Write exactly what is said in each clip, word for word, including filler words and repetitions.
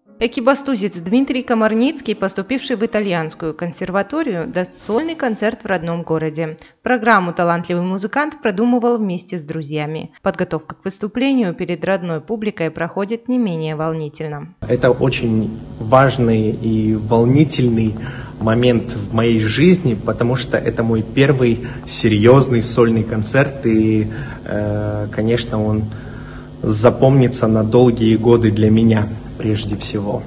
Экибастузец Дмитрий Комарницкий, поступивший в итальянскую консерваторию, даст сольный концерт в родном городе. Программу талантливый музыкант продумывал вместе с друзьями. Подготовка к выступлению перед родной публикой проходит не менее волнительно. Это очень важный и волнительный момент в моей жизни, потому что это мой первый серьезный сольный концерт, и, э, конечно, он запомнится на долгие годы для меня. Прежде всего.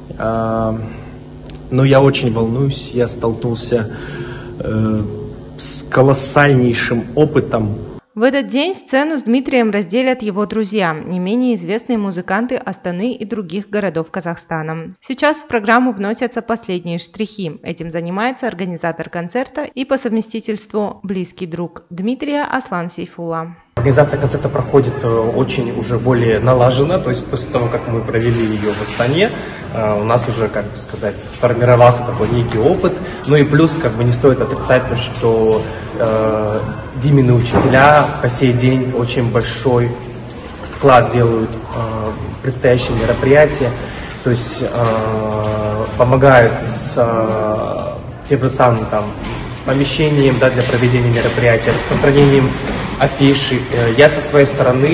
А, но я очень волнуюсь, я столкнулся э, с колоссальнейшим опытом. В этот день сцену с Дмитрием разделят его друзья, не менее известные музыканты Астаны и других городов Казахстана. Сейчас в программу вносятся последние штрихи. Этим занимается организатор концерта и по совместительству близкий друг Дмитрия Аслан Сейфулла. Организация концерта проходит очень уже более налаженно, то есть после того, как мы провели ее в Астане, у нас уже, как бы сказать, сформировался такой некий опыт. Ну и плюс, как бы не стоит отрицать то, что э, Димины учителя по сей день очень большой вклад делают э, в предстоящие мероприятия, то есть э, помогают с э, тем же самым там помещением, да, для проведения мероприятия, распространением афиши. Я со своей стороны,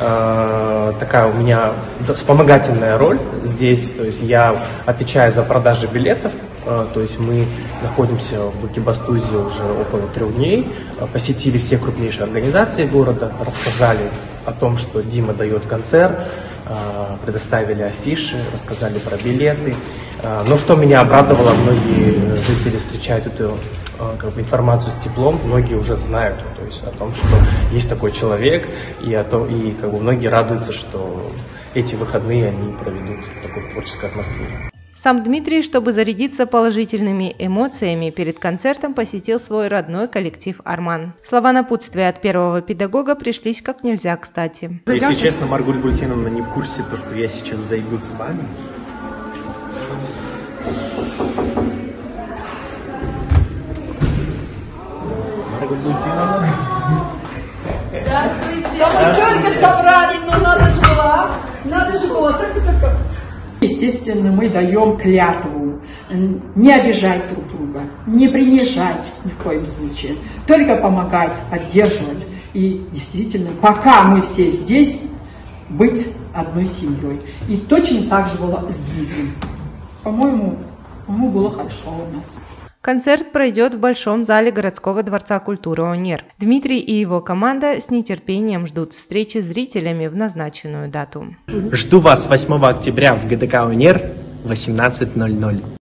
э, такая у меня вспомогательная роль здесь, то есть я отвечаю за продажи билетов, э, то есть мы находимся в Экибастузе уже около трех дней, э, посетили все крупнейшие организации города, рассказали о том, что Дима дает концерт, э, предоставили афиши, рассказали про билеты. Э, но что меня обрадовало, многие жители встречают эту как бы информацию с теплом, многие уже знают, то есть о том, что есть такой человек, и, о том, и как бы многие радуются, что эти выходные они проведут в такой творческой атмосфере. Сам Дмитрий, чтобы зарядиться положительными эмоциями, перед концертом посетил свой родной коллектив «Арман». Слова напутствия от первого педагога пришлись как нельзя кстати. Если честно, Маргуль Гультиновна не в курсе, то, что я сейчас зайду с вами. Здравствуйте. Да вы только собрали, но надо же было, надо же было. Естественно, мы даем клятву не обижать друг друга, не принижать ни в коем случае, только помогать, поддерживать. И действительно, пока мы все здесь, быть одной семьей. И точно так же было с Дмитрием. По-моему, по-моему, было хорошо у нас. Концерт пройдет в Большом зале городского дворца культуры ОНЕР. Дмитрий и его команда с нетерпением ждут встречи с зрителями в назначенную дату. Жду вас восьмого октября в ГДК ОНЕР в восемнадцать ноль ноль.